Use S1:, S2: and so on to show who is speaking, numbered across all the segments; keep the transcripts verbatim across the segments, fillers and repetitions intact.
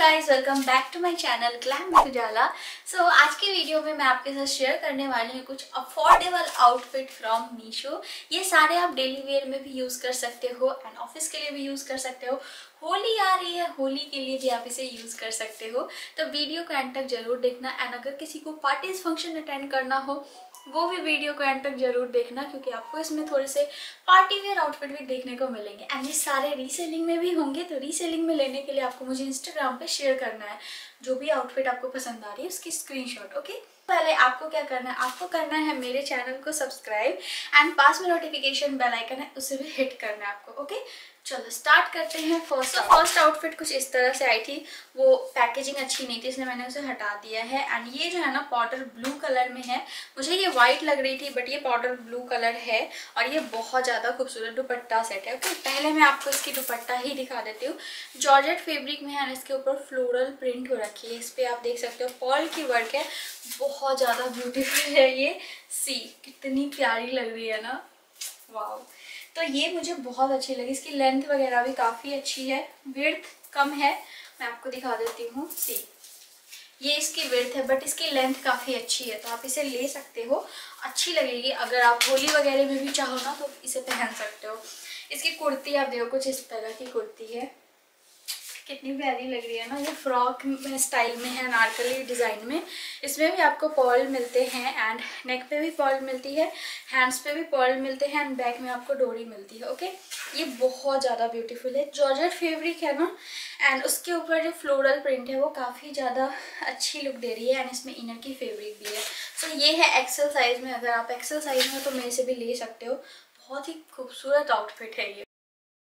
S1: Guys, welcome back to my channel glam with Ujala. So आज की video में मैं आपके साथ शेयर करने वाली हूँ कुछ अफोर्डेबल आउटफिट फ्रॉम मीशो। ये सारे आप डेली वेयर में भी यूज़ कर सकते हो एंड ऑफिस के लिए भी यूज़ कर सकते हो। होली आ रही है, होली के लिए भी आप इसे यूज़ कर सकते हो। तो वीडियो को एंड तक जरूर देखना एंड अगर किसी को पार्टीज फंक्शन अटेंड करना हो वो भी वीडियो को एंड तक जरूर देखना, क्योंकि आपको इसमें थोड़े से पार्टी वेयर आउटफिट भी देखने को मिलेंगे एंड ये सारे रीसेलिंग में भी होंगे। तो रीसेलिंग में लेने के लिए आपको मुझे इंस्टाग्राम पे शेयर करना है जो भी आउटफिट आपको पसंद आ रही है उसकी स्क्रीनशॉट। ओके, पहले आपको क्या करना है, आपको करना है मेरे चैनल को सब्सक्राइब एंड पास में नोटिफिकेशन बेल आइकन है उसे भी हिट करना है आपको। ओके, चलो स्टार्ट करते हैं। फर्स्ट फर्स्ट आउटफिट कुछ इस तरह से आई थी, वो पैकेजिंग अच्छी नहीं थी इसलिए मैंने उसे हटा दिया है। एंड ये जो है ना पाउडर ब्लू कलर में है, मुझे ये वाइट लग रही थी बट ये पाउडर ब्लू कलर है और ये बहुत ज़्यादा खूबसूरत दुपट्टा सेट है। ओके, पहले मैं आपको इसकी दुपट्टा ही दिखा देती हूँ। जॉर्जेट फैब्रिक में है, इसके ऊपर फ्लोरल प्रिंट हो रखी है, इस पर आप देख सकते हो पर्ल की वर्क है, बहुत ज़्यादा ब्यूटीफुल है। ये सी कितनी प्यारी लग रही है ना, वाह। तो ये मुझे बहुत अच्छी लगी, इसकी लेंथ वगैरह भी काफ़ी अच्छी है, विड्थ कम है, मैं आपको दिखा देती हूँ। सी ये इसकी विड्थ है बट इसकी लेंथ काफ़ी अच्छी है, तो आप इसे ले सकते हो, अच्छी लगेगी। अगर आप होली वगैरह में भी चाहो ना तो इसे पहन सकते हो। इसकी कुर्ती आप देखो, कुछ इस तरह की कुर्ती है, कितनी प्यारी लग रही है ना। ये फ्रॉक स्टाइल में है, अनारकली डिज़ाइन में। इसमें भी आपको पर्ल मिलते हैं एंड नेक पे भी पर्ल मिलती है, हैंड्स पे भी पर्ल मिलते हैं एंड बैक में आपको डोरी मिलती है। ओके, ये बहुत ज़्यादा ब्यूटीफुल है, जॉर्जेट फैब्रिक है ना एंड उसके ऊपर जो फ्लोरल प्रिंट है वो काफ़ी ज़्यादा अच्छी लुक दे रही है एंड इसमें इनर की फैब्रिक भी है। सो so, ये है एक्सेल साइज़ में, अगर आप एक्सेल साइज़ में हो तो मेरे से भी ले सकते हो। बहुत ही खूबसूरत आउटफिट है ये।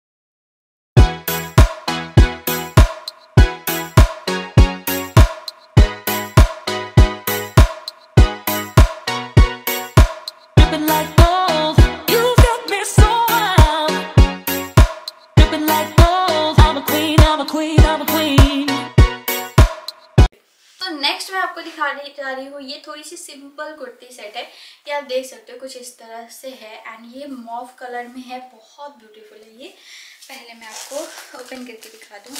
S1: नेक्स्ट मैं आपको दिखाने जा रही हूँ, ये थोड़ी सी सिंपल कुर्ती सेट है, ये आप देख सकते हो कुछ इस तरह से है एंड ये मॉव कलर में है, बहुत ब्यूटीफुल है ये। पहले मैं आपको ओपन करके दिखा दूँ।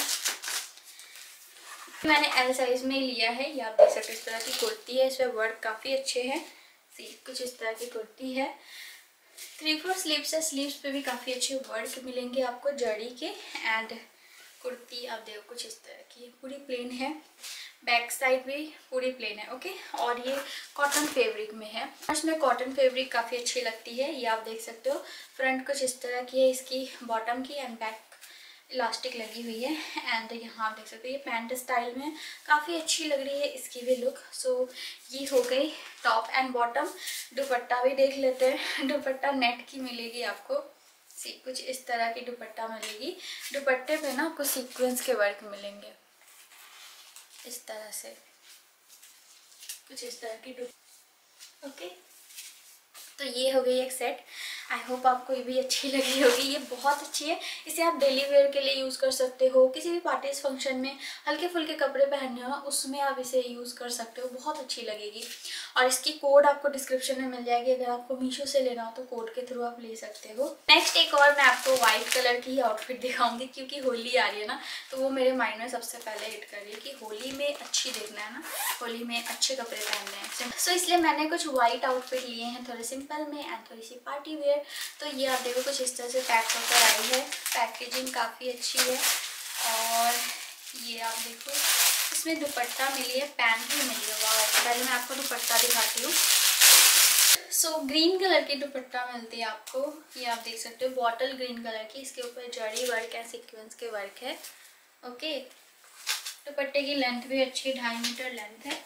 S1: मैंने एल साइज में लिया है, ये आप देख सकते हो इस तरह की कुर्ती है, इसमें वर्क काफ़ी अच्छे हैं। सी कुछ इस तरह की कुर्ती है, थ्री फोर स्लीव्स है, स्लीव्स पे भी काफ़ी अच्छे वर्क मिलेंगे आपको जड़ी के। एंड कुर्ती आप देखो कुछ इस तरह की, पूरी प्लेन है, बैक साइड भी पूरी प्लेन है। ओके, और ये कॉटन फैब्रिक में है, इसमें कॉटन फैब्रिक काफ़ी अच्छी लगती है, ये आप देख सकते हो। फ्रंट कुछ इस तरह की है, इसकी बॉटम की एंड बैक इलास्टिक लगी हुई है एंड यहाँ आप देख सकते हो ये पैंट स्टाइल में काफ़ी अच्छी लग रही है इसकी भी लुक। सो so, ये हो गई टॉप एंड बॉटम। दुपट्टा भी देख लेते हैं, दुपट्टा नेट की मिलेगी आपको, सी कुछ इस तरह की दुपट्टा मिलेगी। दुपट्टे पे ना आपको सीक्वेंस के वर्क मिलेंगे इस तरह से, कुछ इस तरह की दुपट्टा। ओके, तो ये हो गई एक सेट। आई होप आपको ये भी अच्छी लगी होगी, ये बहुत अच्छी है, इसे आप डेली वेयर के लिए यूज़ कर सकते हो, किसी भी पार्टीज फंक्शन में हल्के फुल्के कपड़े पहनने हो ना उसमें आप इसे यूज़ कर सकते हो, बहुत अच्छी लगेगी। और इसकी कोड आपको डिस्क्रिप्शन में मिल जाएगी, अगर आपको मीशो से लेना हो तो कोड के थ्रू आप ले सकते हो। नेक्स्ट एक और मैं आपको व्हाइट कलर की आउटफिट दिखाऊंगी, क्योंकि होली आ रही है ना तो वो मेरे माइंड में सबसे पहले हिट कर रही है कि होली में अच्छी देखना है ना, होली में अच्छे कपड़े पहनने हैं। सो so, इसलिए मैंने कुछ व्हाइट आउटफिट लिए हैं, थोड़े सिंपल में एंड थोड़ी सी पार्टी वेयर। तो ये आप देखो कुछ इस तरह से पैक होकर आई है, पैकेजिंग काफ़ी अच्छी है। और ये आप देखो इसमें दुपट्टा मिली है, पैंट भी मिली है, वाह। पहले मैं आपको दुपट्टा दिखाती हूँ। सो so, ग्रीन कलर की दुपट्टा मिलती है आपको, ये आप देख सकते हो बॉटल ग्रीन कलर की, इसके ऊपर जड़ी वर्क है, सीक्वेंस के वर्क है। ओके, दुपट्टे की लेंथ भी अच्छी, ढाई मीटर लेंथ है।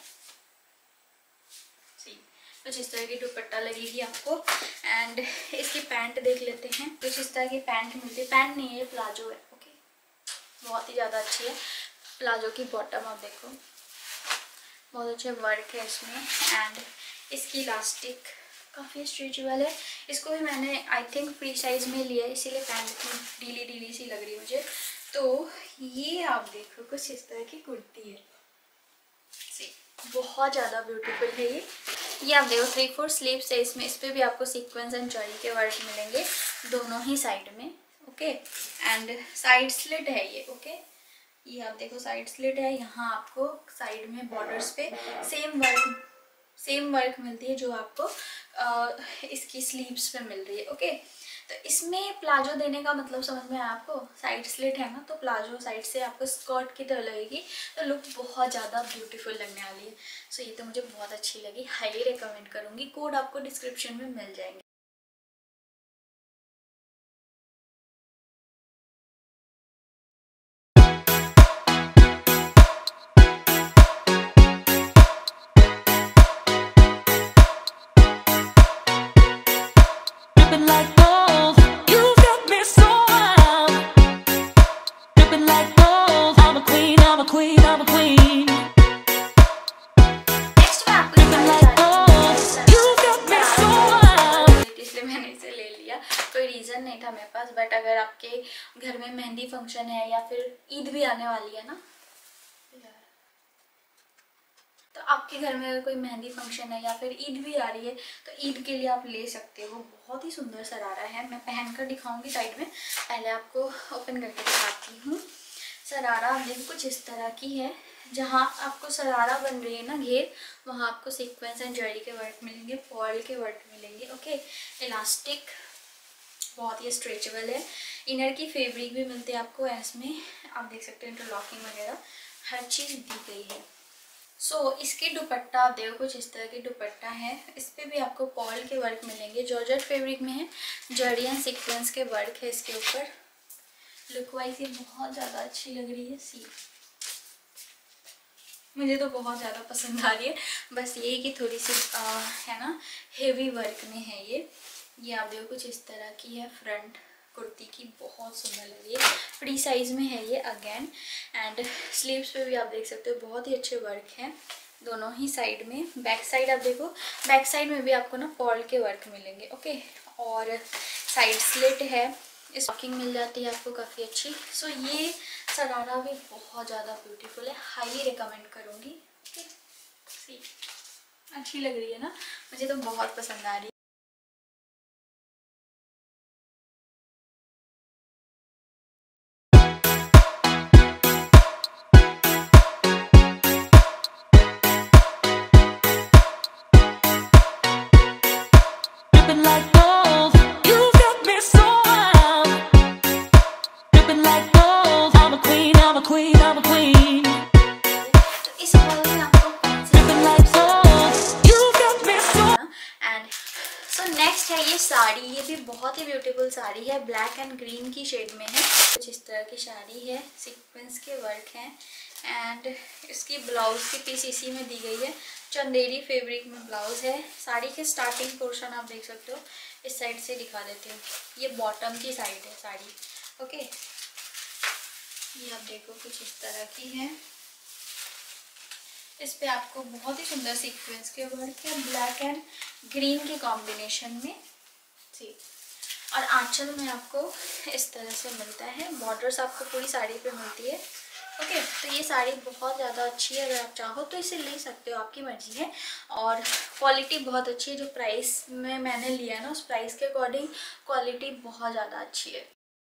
S1: कुछ इस तरह की दुपट्टा लगेगी आपको एंड इसकी पैंट देख लेते हैं। कुछ इस तरह की पैंट मिलती है, पैंट नहीं है ये प्लाजो है। ओके, बहुत ही ज़्यादा अच्छी है प्लाजो की बॉटम, आप देखो बहुत अच्छे वर्क है इसमें एंड इसकी इलास्टिक काफ़ी स्ट्रेचेबल है। इसको भी मैंने आई थिंक फ्री साइज़ में लिया है, इसीलिए पैंट इतनी ढीली ढीली सी लग रही है मुझे। तो ये आप देखो कुछ इस तरह की कुर्ती है, बहुत ज़्यादा ब्यूटीफुल है ये। ये आप देखो थ्री फोर स्लीव्स है इसमें, इस पर भी आपको सीक्वेंस एंड जरी के वर्क मिलेंगे दोनों ही साइड में। ओके, एंड साइड स्लिट है ये। ओके, ये आप देखो साइड स्लिट है, यहाँ आपको साइड में बॉर्डर्स पे सेम वर्क सेम वर्क मिलती है जो आपको आ, इसकी स्लीव्स पे मिल रही है। ओके, तो इसमें प्लाजो देने का मतलब समझ में आया आपको? साइड स्लिट है ना, तो प्लाजो साइड से आपको स्कर्ट की तरह लगेगी, तो लुक बहुत ज़्यादा ब्यूटीफुल लगने वाली है। सो ये तो मुझे बहुत अच्छी लगी, हाईली रिकमेंड करूँगी। कोड आपको डिस्क्रिप्शन में मिल जाएंगे।
S2: Like gold, you got me so wild. Dripping like gold, I'm a queen, I'm a queen, I'm a queen.
S1: Next मैं आपको दिखाने जा रही हूँ, you got me so wild, इसलिए मैंने इसे ले लिया। कोई रीज़न नहीं था मेरे पास, बट अगर आपके घर में मेहंदी फंक्शन है या फिर ईद भी आने वाली है ना, तो आपके घर में अगर कोई मेहंदी फंक्शन है या फिर ईद भी आ रही है, तो ईद के लिए आप ले सकते हो। बहुत ही सुंदर सरारा है, मैं पहन कर दिखाऊंगी साइड में। पहले आपको ओपन करके दिखाती हूँ। सरारा आप देखो कुछ इस तरह की है, जहाँ आपको सरारा बन रही है ना घेर, वहाँ आपको सीक्वेंस एंड जरी के वर्क मिलेंगे, पर्ल के वर्क मिलेंगे। ओके, इलास्टिक बहुत ही स्ट्रेचेबल है। इनर की फैब्रिक भी मिलती है आपको, इसमें आप देख सकते हो इंटरलॉकिंग वगैरह हर चीज़ दी गई है। सो so, इसकी दुपट्टा आप देखो कुछ इस तरह की दुपट्टा है, इस पर भी आपको पर्ल के वर्क मिलेंगे, जॉर्जेट फैब्रिक में है, जरी एंड सीक्वेंस के वर्क है इसके ऊपर। लुक वाइज ये बहुत ज़्यादा अच्छी लग रही है, सी मुझे तो बहुत ज़्यादा पसंद आ रही है। बस ये कि थोड़ी सी आ, है ना, हेवी वर्क में है ये। ये आप देखो कुछ इस तरह की है, फ्रंट कुर्ती की बहुत सुंदर लग रही है, फ्री साइज में है ये अगेन। एंड स्लीव्स पे भी आप देख सकते हो बहुत ही अच्छे वर्क हैं दोनों ही साइड में। बैक साइड आप देखो, बैक साइड में भी आपको ना पर्ल के वर्क मिलेंगे। ओके, और साइड स्लिट है, स्टॉकिंग मिल जाती है आपको काफ़ी अच्छी। सो so, ये सरारा भी बहुत ज़्यादा ब्यूटीफुल है, हाईली रिकमेंड करूँगी। ओके, सी अच्छी लग रही है ना, मुझे तो बहुत पसंद आ रही है।
S2: Dripping like gold, you got me so wild. Dripping like gold, I'm a queen, I'm a queen, I'm a queen.
S1: तो इस मॉडल में आपको
S2: Dripping like gold, you got me so.
S1: And so next है ये साड़ी, ये भी बहुत ही beautiful sari है, ब्लैक एंड ग्रीन की शेड में है। कुछ इस तरह की साड़ी है, सीक्वेंस के वर्क हैं, एंड इसकी ब्लाउज की पीस इसी में दी गई है, चंदेरी फैब्रिक में ब्लाउज है। साड़ी के स्टार्टिंग पोर्शन आप देख सकते हो, इस साइड से दिखा देती हूँ, ये बॉटम की साइड है साड़ी। ओके, ये आप देखो कुछ इस तरह की है, इस पे आपको बहुत ही सुंदर सीक्वेंस के वर्क है, ब्लैक एंड ग्रीन के कॉम्बिनेशन में जी। और आंचल में आपको इस तरह से मिलता है, बॉर्डर्स आपको पूरी साड़ी पे मिलती है। ओके, तो ये साड़ी बहुत ज़्यादा अच्छी है, अगर आप चाहो तो इसे ले सकते हो, आपकी मर्जी है। और क्वालिटी बहुत अच्छी है, जो प्राइस में मैंने लिया है ना, उस प्राइस के अकॉर्डिंग क्वालिटी बहुत ज़्यादा अच्छी है।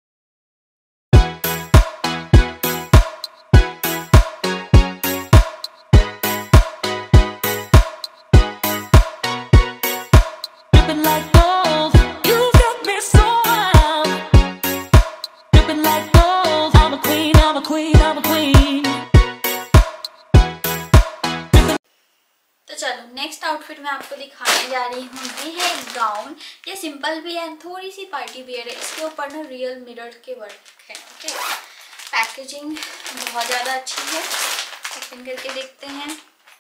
S2: Dripping like gold, you got me so wild. Dripping like gold, I'm a queen, I'm a queen, I'm a queen.
S1: तो चलो नेक्स्ट आउटफिट मैं आपको दिखाने जा रही हूँ, ये है गाउन। ये सिंपल भी है, थोड़ी सी पार्टी वियर है, इसके ऊपर ना रियल मिरर के वर्क है। ओके, पैकेजिंग बहुत ज़्यादा अच्छी है, ओपन करके देखते हैं।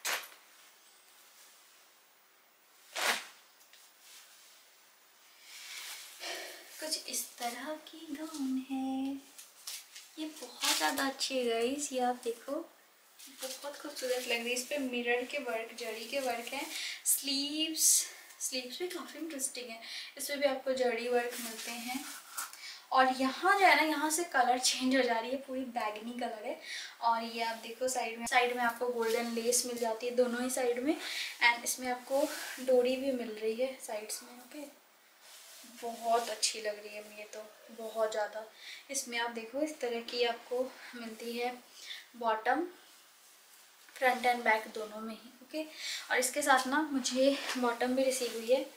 S1: कुछ इस तरह की गाउन है, ये बहुत ज़्यादा अच्छी है गाइस, ये आप देखो बहुत खूबसूरत लग रही है। इस पे मिरर के वर्क, जड़ी के वर्क है। स्लीव्स स्लीव्स भी काफ़ी इंटरेस्टिंग है, इस पर भी आपको जड़ी वर्क मिलते हैं। और यहाँ जो है ना, यहाँ से कलर चेंज हो जा रही है, पूरी बैगनी कलर है। और ये आप देखो साइड में साइड में आपको गोल्डन लेस मिल जाती है दोनों ही साइड में, एंड इसमें आपको डोरी भी मिल रही है साइड्स में। ओके, बहुत अच्छी लग रही है ये तो, बहुत ज़्यादा। इसमें आप देखो इस तरह की आपको मिलती है बॉटम, फ्रंट एंड बैक दोनों में ही, ओके। और इसके साथ ना मुझे बॉटम भी रिसीव हुई है।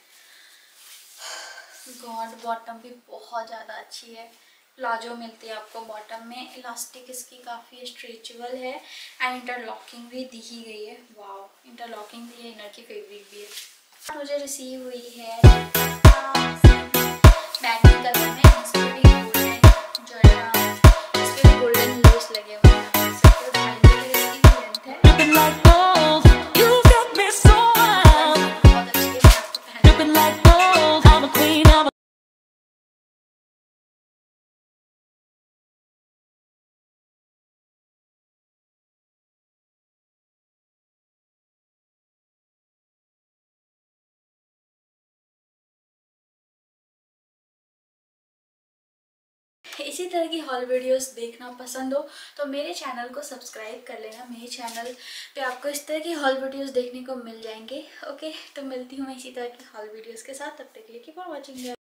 S1: गॉड, बॉटम भी बहुत ज़्यादा अच्छी है। प्लाजो मिलती है आपको बॉटम में, इलास्टिक इसकी काफ़ी स्ट्रेचेबल है एंड इंटरलॉकिंग भी दी ही गई है। वाओ, इंटरलॉकिंग भी है, इनर की फैब्रिक भी है। मुझे रिसीव हुई है बैगनी कलर में, इस पर भी गोल्डन जो है ना, इस पर भी गोल्डन लेस लगे हुए हैं, देख सकते हो। ढाई मीटर इसकी लेंथ है,
S2: Dripping like gold, you got me so wild.
S1: बहुत अच्छी है। मैं आपको पहन
S2: Dripping like gold, I'm a queen, I'm a
S1: इसी तरह की हॉल वीडियोस देखना पसंद हो तो मेरे चैनल को सब्सक्राइब कर लेना। मेरे चैनल पे आपको इस तरह की हॉल वीडियोस देखने को मिल जाएंगे, ओके। तो मिलती हूँ मैं इसी तरह की हॉल वीडियोस के साथ, तब तक के लिए कीप ऑन वॉचिंग।